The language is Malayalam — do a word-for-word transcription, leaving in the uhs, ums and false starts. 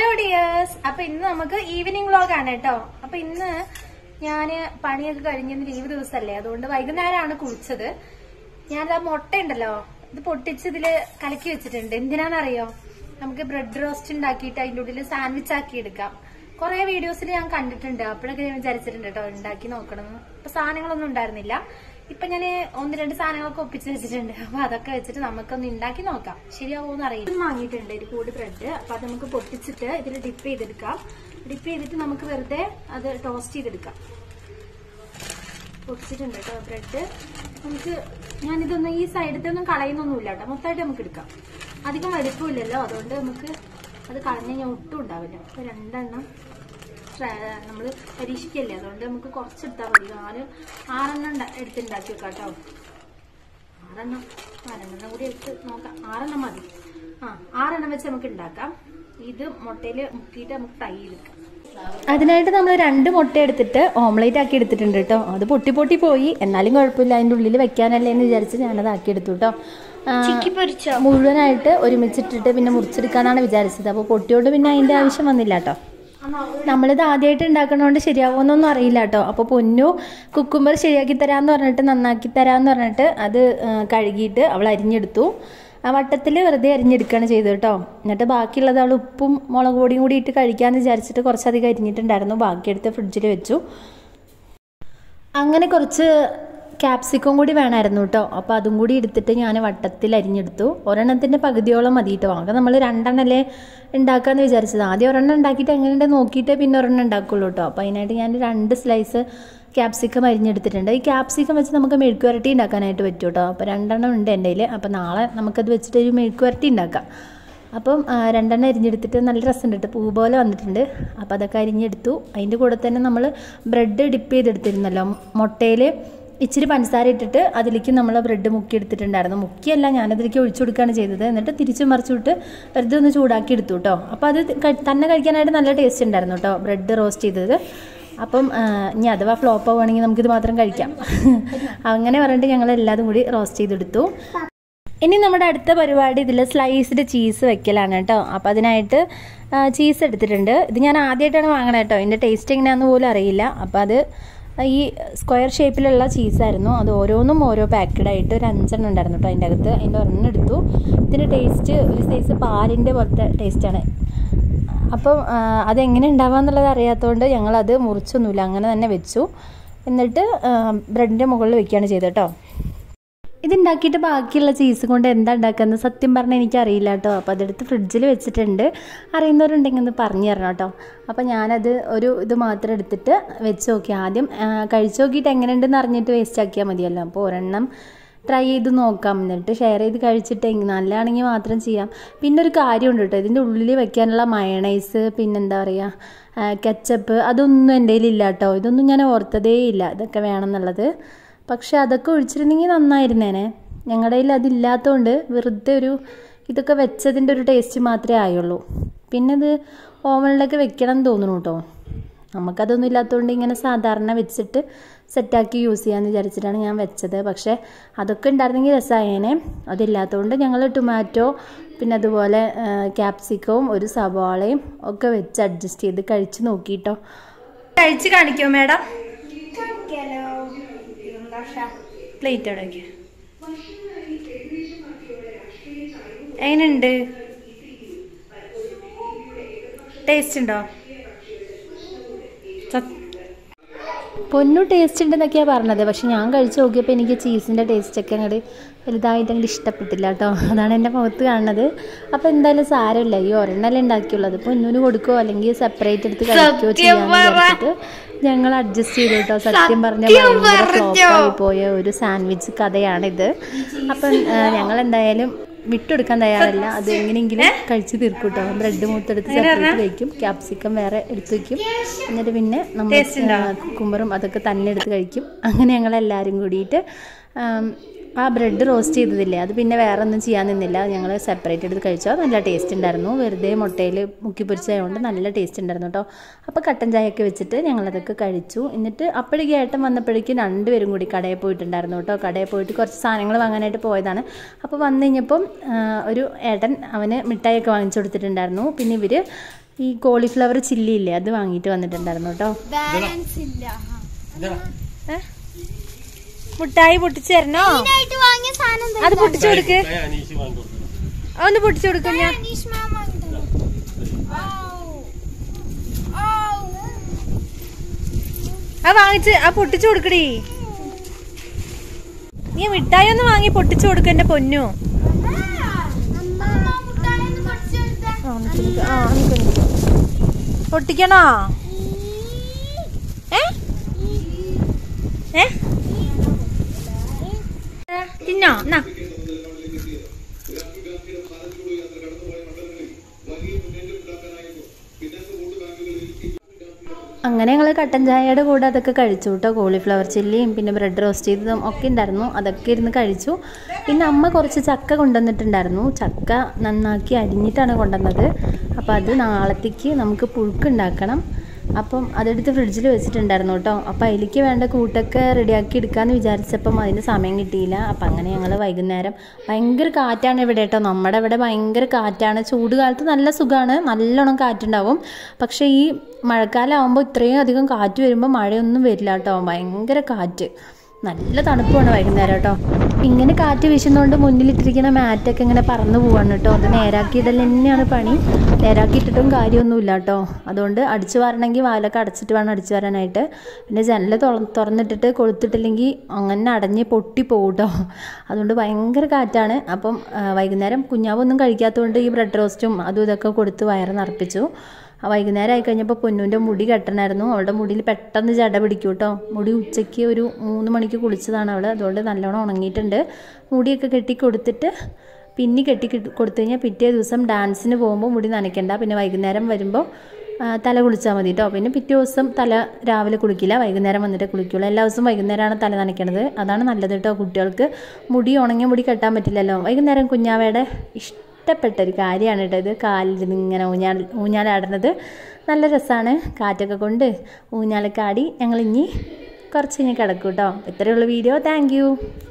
ഹലോ ഡിയേഴ്സ്, അപ്പൊ ഇന്ന് നമുക്ക് ഈവനിങ് വ്ലോഗ് ആണ് കേട്ടോ. അപ്പൊ ഇന്ന് ഞാന് പണിയൊക്കെ കഴിഞ്ഞ ലീവ് ദിവസമല്ലേ, അതുകൊണ്ട് വൈകുന്നേരമാണ് കുളിച്ചത്. ഞാനത് ആ മുട്ട ഉണ്ടല്ലോ, ഇത് പൊട്ടിച്ച് ഇതില് കലക്കി വെച്ചിട്ടുണ്ട്. എന്തിനാന്നറിയോ? നമുക്ക് ബ്രെഡ് റോസ്റ്റ് ഉണ്ടാക്കിയിട്ട് അതിന്റെ ഉള്ളിൽ സാൻഡ്വിച്ച് ആക്കി എടുക്കാം. കുറെ വീഡിയോസിൽ ഞാൻ കണ്ടിട്ടുണ്ട്, അപ്പോഴൊക്കെ ഞാൻ വിചാരിച്ചിട്ടുണ്ട് കേട്ടോ ഉണ്ടാക്കി നോക്കണം. ഇപ്പൊ സാധനങ്ങളൊന്നും ഉണ്ടായിരുന്നില്ല. ഇപ്പൊ ഞാൻ ഒന്ന് രണ്ട് സാധനങ്ങളൊക്കെ ഒപ്പിച്ച് വെച്ചിട്ടുണ്ട്. അപ്പൊ അതൊക്കെ വെച്ചിട്ട് നമുക്കൊന്ന് ഉണ്ടാക്കി നോക്കാം. ശരിയാവോന്ന് അറിയില്ല. വാങ്ങിയിട്ടുണ്ട് ഒരു കൂടി ബ്രെഡ്. അപ്പൊ അത് നമുക്ക് പൊട്ടിച്ചിട്ട് ഇതിൽ ഡിപ്പ് ചെയ്തെടുക്കാം. ഡിപ്പ് ചെയ്തിട്ട് നമുക്ക് വെറുതെ അത് ടോസ്റ്റ് ചെയ്തെടുക്കാം. പൊട്ടിച്ചിട്ടുണ്ട് കേട്ടോ ബ്രെഡ്. നമുക്ക് ഞാനിതൊന്നും ഈ സൈഡത്തെ ഒന്നും കളയുന്നൊന്നുമില്ല കേട്ടോ, മൊത്തമായിട്ട് നമുക്ക് എടുക്കാം. അധികം വലുപ്പമില്ലല്ലോ, അതുകൊണ്ട് നമുക്ക് അത് കളഞ്ഞു കഴിഞ്ഞാൽ ഒട്ടും ഉണ്ടാവില്ല. അപ്പൊ രണ്ടെണ്ണം നമ്മള് പരീക്ഷിക്കല്ലേ, അതുകൊണ്ട് നമുക്ക് കുറച്ചെടുത്താൽ മതി. നാല് ആറെണ്ണം എടുത്തുണ്ടാക്കി വെക്കാം കേട്ടോ. ആറെണ്ണം നാലെണ്ണം കൂടി എടുത്ത് നോക്കാം. ആറെണ്ണം മതി. ആ ആറെണ്ണം വെച്ച് നമുക്ക് ഉണ്ടാക്കാം. ഇത് മുട്ടയില് മുക്കിയിട്ട് നമുക്ക് ഫ്രൈ ചെയ്തെടുക്കാം. അതിനായിട്ട് നമ്മൾ രണ്ട് മുട്ട എടുത്തിട്ട് ഓംലേറ്റ് ആക്കി എടുത്തിട്ടുണ്ട് കേട്ടോ. അത് പൊട്ടി പൊട്ടി പോയി, എന്നാലും കുഴപ്പമില്ല, അതിൻ്റെ ഉള്ളിൽ വെക്കാനല്ലേ എന്ന് വിചാരിച്ച് ഞാനത് ആക്കി എടുത്തു കേട്ടോ. മുഴുവനായിട്ട് ഒരുമിച്ചിട്ടിട്ട് പിന്നെ മുറിച്ചെടുക്കാനാണ് വിചാരിച്ചത്. അപ്പോൾ പൊട്ടിയോണ്ട് പിന്നെ അതിൻ്റെ ആവശ്യം വന്നില്ല കേട്ടോ. നമ്മളിത് ആദ്യമായിട്ട് ഉണ്ടാക്കണോണ്ട് ശരിയാവുമെന്നൊന്നും അറിയില്ല കേട്ടോ. അപ്പോൾ പൊന്നു കുക്കുംബർ ശരിയാക്കി തരാമെന്ന് പറഞ്ഞിട്ട് നന്നാക്കി തരാമെന്ന് പറഞ്ഞിട്ട് അത് കഴുകിയിട്ട് അവൾ അരിഞ്ഞെടുത്തു. ആ വട്ടത്തിൽ വെറുതെ അരിഞ്ഞെടുക്കുകയാണ് ചെയ്തത് കേട്ടോ. എന്നിട്ട് ബാക്കിയുള്ളത് അവൾ ഉപ്പും മുളക് പൊടിയും കൂടി ഇട്ട് കഴിക്കാമെന്ന് വിചാരിച്ചിട്ട് കുറച്ചധികം അരിഞ്ഞിട്ടുണ്ടായിരുന്നു. ബാക്കിയെടുത്ത് ഫ്രിഡ്ജിൽ വെച്ചു. അങ്ങനെ കുറച്ച് ക്യാപ്സിക്കം കൂടി വേണമായിരുന്നു കേട്ടോ. അപ്പോൾ അതും കൂടി എടുത്തിട്ട് ഞാൻ വട്ടത്തിൽ അരിഞ്ഞെടുത്തു. ഒരെണ്ണത്തിൻ്റെ പകുതിയോളം മതി കേട്ടോ. ആകെ നമ്മൾ രണ്ടെണ്ണല്ലേ ഉണ്ടാക്കാമെന്ന് വിചാരിച്ചത്. ആദ്യം ഒരെണ്ണം ഉണ്ടാക്കിയിട്ട് എങ്ങനെയുണ്ട് നോക്കിയിട്ട് പിന്നെ ഒരെണ്ണം ഉണ്ടാക്കുള്ളൂ കേട്ടോ. അപ്പോൾ അതിനായിട്ട് ഞാൻ രണ്ട് സ്ലൈസ് ക്യാപ്സിക്കം അരിഞ്ഞെടുത്തിട്ടുണ്ട്. ഈ ക്യാപ്സിക്കം വെച്ച് നമുക്ക് മെഴുക്ക് വരട്ടി ഉണ്ടാക്കാനായിട്ട് പറ്റും കേട്ടോ. അപ്പോൾ രണ്ടെണ്ണം ഉണ്ട് എൻ്റെ കയ്യിൽ. അപ്പോൾ നാളെ നമുക്കത് വെച്ചിട്ട് ഒരു മെഴുക്ക് വരട്ടി ഉണ്ടാക്കാം. അപ്പം രണ്ടെണ്ണം അരിഞ്ഞെടുത്തിട്ട് നല്ല രസമുണ്ട് കേട്ടോ, പൂ പോലെ വന്നിട്ടുണ്ട്. അപ്പോൾ അതൊക്കെ അരിഞ്ഞെടുത്തു. അതിൻ്റെ കൂടെ തന്നെ നമ്മൾ ബ്രെഡ് ഡിപ്പ് ചെയ്തെടുത്തിരുന്നല്ലോ, മുട്ടയിൽ ഇച്ചിരി പഞ്ചസാര ഇട്ടിട്ട് അതിലേക്ക് നമ്മൾ ബ്രെഡ് മുക്കി എടുത്തിട്ടുണ്ടായിരുന്നു. മുക്കിയല്ല, ഞാനതിലേക്ക് ഒഴിച്ചു കൊടുക്കുകയാണ് ചെയ്തത്. എന്നിട്ട് തിരിച്ചു മറിച്ചു വിട്ട് വെറുതെ ഒന്ന് ചൂടാക്കി എടുത്തു കേട്ടോ. അപ്പോൾ അത് തന്നെ കഴിക്കാനായിട്ട് നല്ല ടേസ്റ്റ് ഉണ്ടായിരുന്നു കേട്ടോ, ബ്രെഡ് റോസ്റ്റ് ചെയ്തത്. അപ്പം ഇനി അഥവാ ഫ്ലോപ്പ് ആവുകയാണെങ്കിൽ നമുക്കിത് മാത്രം കഴിക്കാം. അങ്ങനെ പറഞ്ഞിട്ട് ഞങ്ങൾ എല്ലാതും കൂടി റോസ്റ്റ് ചെയ്തെടുത്തു. ഇനി നമ്മുടെ അടുത്ത പരിപാടി ഇതിൽ സ്ലൈസ്ഡ് ചീസ് വെക്കലാണ് കേട്ടോ. അപ്പോൾ അതിനായിട്ട് ചീസ് എടുത്തിട്ടുണ്ട്. ഇത് ഞാൻ ആദ്യമായിട്ടാണ് വാങ്ങണത് കേട്ടോ. ഇതിൻ്റെ ടേസ്റ്റ് എങ്ങനെയാണെന്ന് പോലും അറിയില്ല. അപ്പോൾ അത് ഈ സ്ക്വയർ ഷേപ്പിലുള്ള ചീസായിരുന്നു. അത് ഓരോന്നും ഓരോ പാക്കഡായിട്ട് ഒരു അഞ്ചെണ്ണം ഉണ്ടായിരുന്നു കേട്ടോ അതിൻ്റെ അകത്ത്. അതിൻ്റെ ഒരെണ്ണം എടുത്തു. ഇതിൻ്റെ ടേസ്റ്റ് ഒരു സൈസ് പാലിൻ്റെ പോലത്തെ ടേസ്റ്റാണ്. അപ്പം അതെങ്ങനെ ഉണ്ടാവുക എന്നുള്ളത് അറിയാത്തതുകൊണ്ട് ഞങ്ങളത് മുറിച്ചൊന്നുമില്ല, അങ്ങനെ തന്നെ വെച്ചു. എന്നിട്ട് ബ്രെഡിൻ്റെ മുകളിൽ വെക്കുകയാണ് ചെയ്തത് കേട്ടോ. ഇതുണ്ടാക്കിയിട്ട് ബാക്കിയുള്ള ചീസ് കൊണ്ട് എന്താ ഉണ്ടാക്കുന്നത് സത്യം പറഞ്ഞാൽ എനിക്കറിയില്ല കേട്ടോ. അപ്പോൾ അതെടുത്ത് ഫ്രിഡ്ജിൽ വെച്ചിട്ടുണ്ട്. അറിയുന്നവരുണ്ടെങ്കിൽ ഒന്ന് പറഞ്ഞു തരണം കേട്ടോ. അപ്പോൾ ഞാനത് ഒരു ഇത് മാത്രം എടുത്തിട്ട് വെച്ച് നോക്കി. ആദ്യം കഴിച്ച് നോക്കിയിട്ട് എങ്ങനെയുണ്ടെന്ന് അറിഞ്ഞിട്ട് വേസ്റ്റ് ആക്കിയാൽ മതിയല്ലോ. അപ്പോൾ ഒരെണ്ണം ട്രൈ ചെയ്ത് നോക്കാം, എന്നിട്ട് ഷെയർ ചെയ്ത് കഴിച്ചിട്ട് നല്ലതാണെങ്കിൽ മാത്രം ചെയ്യാം. പിന്നെ ഒരു കാര്യമുണ്ട് കേട്ടോ, ഇതിൻ്റെ ഉള്ളിൽ വെക്കാനുള്ള മയണൈസ്, പിന്നെന്താ പറയുക കെച്ചപ്പ്, അതൊന്നും എൻ്റെ കയ്യിലില്ല കേട്ടോ. ഇതൊന്നും ഞാൻ ഓർത്തതേ ഇല്ല ഇതൊക്കെ വേണമെന്നുള്ളത്. പക്ഷെ അതൊക്കെ ഒഴിച്ചിരുന്നെങ്കിൽ നന്നായിരുന്നേനെ. ഞങ്ങളുടെ കയ്യിൽ അതില്ലാത്തതുകൊണ്ട് വെറുതെ ഒരു ഇതൊക്കെ വെച്ചതിൻ്റെ ഒരു ടേസ്റ്റ് മാത്രമേ ആയുള്ളൂ. പിന്നെ ഇത് ഓവനിലൊക്കെ വെക്കണം എന്ന് തോന്നുന്നു കേട്ടോ. നമുക്കതൊന്നും ഇല്ലാത്തതുകൊണ്ട് ഇങ്ങനെ സാധാരണ വെച്ചിട്ട് സെറ്റാക്കി യൂസ് ചെയ്യാമെന്ന് വിചാരിച്ചിട്ടാണ് ഞാൻ വെച്ചത്. പക്ഷേ അതൊക്കെ ഉണ്ടായിരുന്നെങ്കിൽ രസമായേനെ. അതില്ലാത്തതുകൊണ്ട് ഞങ്ങൾ ടൊമാറ്റോ പിന്നെ അതുപോലെ ക്യാപ്സിക്കവും ഒരു സവാളയും ഒക്കെ വെച്ച് അഡ്ജസ്റ്റ് ചെയ്ത് കഴിച്ച് നോക്കിട്ടോ. കഴിച്ച് കാണിക്കുമോ മാഡം? പ്ലേറ്റ് അവിടേക്ക് എങ്ങനെയുണ്ട്? ടേസ്റ്റ് ഉണ്ടോ? പൊന്നു ടേസ്റ്റ് ഉണ്ടെന്നൊക്കെയാണ് പറഞ്ഞത്. പക്ഷെ ഞാൻ കഴിച്ച് നോക്കിയപ്പോൾ എനിക്ക് ചീസിൻ്റെ ടേസ്റ്റൊക്കെ അങ്ങോട്ട് വലുതായിട്ട് അങ്ങോട്ട് ഇഷ്ടപ്പെട്ടില്ല കേട്ടോ. അതാണ് എൻ്റെ മുഖത്ത് കാണുന്നത്. അപ്പോൾ എന്തായാലും സാരമില്ല, ഈ ഒരെണ്ണല്ലേ ഉണ്ടാക്കിയുള്ളത്. പൊന്നിന് കൊടുക്കുകയോ അല്ലെങ്കിൽ സെപ്പറേറ്റ് എടുത്ത് കഴിക്കുകയോ ചെയ്യാമെന്ന് വിചാരിച്ചിട്ട് ഞങ്ങൾ അഡ്ജസ്റ്റ് ചെയ്തു കേട്ടോ. സത്യം പറഞ്ഞാൽ ഭയങ്കര ഫ്ലോപ്പായി പോയ ഒരു സാൻഡ്വിച്ച് കഥയാണിത്. അപ്പം ഞങ്ങൾ എന്തായാലും വിട്ടെടുക്കാൻ തയ്യാറല്ല. അത് എങ്ങനെയെങ്കിലും കഴിച്ച് തീർക്കും കേട്ടോ. ബ്രെഡ് മൂത്തെടുത്ത് സെപ്പറേറ്റ് കഴിക്കും, ക്യാപ്സിക്കം വേറെ എടുത്ത് വയ്ക്കും, എന്നിട്ട് പിന്നെ നമ്മൾ കുക്കുംബറും അതൊക്കെ തന്നെ എടുത്ത് കഴിക്കും. അങ്ങനെ ഞങ്ങളെല്ലാവരും കൂടിയിട്ട് ആ ബ്രെഡ് റോസ്റ്റ് ചെയ്തതില്ലേ അത് പിന്നെ വേറെ ഒന്നും ചെയ്യാൻ നിന്നില്ല. ഞങ്ങൾ സെപ്പറേറ്റ് എടുത്ത് കഴിച്ചാൽ നല്ല ടേസ്റ്റ് ഉണ്ടായിരുന്നു. വെറുതെ മുട്ടയിൽ മുക്കി പൊരിച്ചതുകൊണ്ട് നല്ല ടേസ്റ്റ് ഉണ്ടായിരുന്നു കേട്ടോ. അപ്പോൾ കട്ടൻ ചായയൊക്കെ വെച്ചിട്ട് ഞങ്ങളതൊക്കെ കഴിച്ചു. എന്നിട്ട് അപ്പോഴേക്കും ഏട്ടൻ വന്നപ്പോഴേക്കും രണ്ടുപേരും കൂടി കടയിൽ പോയിട്ടുണ്ടായിരുന്നു കേട്ടോ. കടയിൽ പോയിട്ട് കുറച്ച് സാധനങ്ങൾ വാങ്ങാനായിട്ട് പോയതാണ്. അപ്പോൾ വന്നു കഴിഞ്ഞപ്പം ഒരു ഏട്ടൻ അവന് മിഠായിയൊക്കെ വാങ്ങിച്ചു കൊടുത്തിട്ടുണ്ടായിരുന്നു. പിന്നെ ഇവർ ഈ കോളിഫ്ലവർ ചില്ലി ഇല്ലേ അത് വാങ്ങിയിട്ട് വന്നിട്ടുണ്ടായിരുന്നു കേട്ടോ. മുട്ടായി പൊട്ടിച്ചു തരണോ? അത് പൊട്ടിച്ചു കൊടുക്ക്, ഒന്ന് പൊട്ടിച്ചു കൊടുക്കും ഞാൻ. ആ വാങ്ങിച്ച് ആ പൊട്ടിച്ചു കൊടുക്കടി. നീ മിഠായി ഒന്ന് വാങ്ങി പൊട്ടിച്ചു കൊടുക്ക എന്റെ പൊന്നു. പൊട്ടിക്കണോ? ഏ ഏ തിന്നോ? എന്നാ അങ്ങനെ ഞങ്ങൾ കട്ടൻ ചായയുടെ കൂടെ അതൊക്കെ കഴിച്ചു കേട്ടോ. കോളിഫ്ലവർ ചില്ലിയും പിന്നെ ബ്രെഡ് റോസ്റ്റ് ചെയ്തതും ഒക്കെ ഉണ്ടായിരുന്നു, അതൊക്കെ ഇരുന്ന് കഴിച്ചു. പിന്നെ അമ്മ കുറച്ച് ചക്ക കൊണ്ടുവന്നിട്ടുണ്ടായിരുന്നു. ചക്ക നന്നാക്കി അരിഞ്ഞിട്ടാണ് കൊണ്ടുവന്നത്. അപ്പോൾ അത് നാളത്തേക്ക് നമുക്ക് പുഴുക്കുണ്ടാക്കണം. അപ്പം അതെടുത്ത് ഫ്രിഡ്ജിൽ വെച്ചിട്ടുണ്ടായിരുന്നു കേട്ടോ. അപ്പോൾ അതിലേക്ക് വേണ്ട കൂട്ടൊക്കെ റെഡിയാക്കി എടുക്കാമെന്ന് വിചാരിച്ചപ്പം അതിന് സമയം കിട്ടിയില്ല. അപ്പം അങ്ങനെ ഞങ്ങൾ വൈകുന്നേരം, ഭയങ്കര കാറ്റാണ് ഇവിടെ കേട്ടോ. നമ്മുടെ ഇവിടെ ഭയങ്കര കാറ്റാണ്. ചൂട് കാലത്ത് നല്ല സുഖമാണ്, നല്ലോണം കാറ്റുണ്ടാവും. പക്ഷേ ഈ മഴക്കാലം ആകുമ്പോൾ ഇത്രയും അധികം കാറ്റ് വരുമ്പോൾ മഴയൊന്നും വരില്ല കേട്ടോ. ഭയങ്കര കാറ്റ്, നല്ല തണുപ്പാണ് വൈകുന്നേരം കേട്ടോ. ഇങ്ങനെ കാറ്റ് വീശുന്നതുകൊണ്ട് മുന്നിലിട്ടിരിക്കുന്ന മാറ്റൊക്കെ ഇങ്ങനെ പറന്നു പോവാണ് കേട്ടോ. അത് നേരാക്കിയിടൽ തന്നെയാണ് പണി. നേരാക്കിയിട്ടിട്ടും കാര്യമൊന്നുമില്ല കേട്ടോ. അതുകൊണ്ട് അടിച്ചു വാരണമെങ്കിൽ വാലൊക്കെ അടച്ചിട്ട് വേണം അടിച്ചു വരാനായിട്ട്. പിന്നെ ജനൽ തുറന്നിട്ടിട്ട് കൊളുത്തിട്ടില്ലെങ്കിൽ അങ്ങനെ അടഞ്ഞ് പൊട്ടി പോകും കേട്ടോ. അതുകൊണ്ട് ഭയങ്കര കാറ്റാണ്. അപ്പം വൈകുന്നേരം കുഞ്ഞാവൊന്നും കഴിക്കാത്തതുകൊണ്ട് ഈ ബ്രെഡ് റോസ്റ്റും അതും ഇതൊക്കെ കൊടുത്ത് വയറ് നിറപ്പിച്ചു. വൈകുന്നേരം ആയി കഴിഞ്ഞപ്പോൾ പൊന്നൂൻ്റെ മുടി കെട്ടണമായിരുന്നു. അവളുടെ മുടിയിൽ പെട്ടെന്ന് ജട പിടിക്കും കേട്ടോ. മുടി ഉച്ചയ്ക്ക് ഒരു മൂന്ന് മണിക്ക് കുളിച്ചതാണ് അവൾ. അതുകൊണ്ട് നല്ലോണം ഉണങ്ങിയിട്ടുണ്ട്. മുടിയൊക്കെ കെട്ടി കൊടുത്തിട്ട് പിന്നെ കെട്ടി കൊടുത്തു കഴിഞ്ഞാൽ പിറ്റേ ദിവസം ഡാൻസിന് പോകുമ്പോൾ മുടി നനയ്ക്കണ്ട. പിന്നെ വൈകുന്നേരം വരുമ്പോൾ തല കുളിച്ചാൽ മതി കേട്ടോ. പിന്നെ പിറ്റേ ദിവസം തല രാവിലെ കുളിക്കില്ല, വൈകുന്നേരം വന്നിട്ട് കുളിക്കുള്ളൂ. എല്ലാ ദിവസവും വൈകുന്നേരമാണ് തല നനയ്ക്കണത്. അതാണ് നല്ലത് കേട്ടോ. കുട്ടികൾക്ക് മുടി ഉണങ്ങിയ മുടി കെട്ടാൻ പറ്റില്ലല്ലോ. വൈകുന്നേരം കുഞ്ഞാവയുടെ ഇഷ്ടം ഇഷ്ടപ്പെട്ടൊരു കാര്യമാണ് കേട്ടോ ഇത്. കാലിൽ ഇങ്ങനെ ഊഞ്ഞാൽ ഊഞ്ഞാലാടുന്നത് നല്ല രസമാണ്. കാറ്റൊക്കെ കൊണ്ട് ഊഞ്ഞാലൊക്കെ ആടി ഞങ്ങൾ ഇനി കുറച്ച് ഇനി കിടക്കും കേട്ടോ. ഇത്രയുള്ള വീഡിയോ. താങ്ക്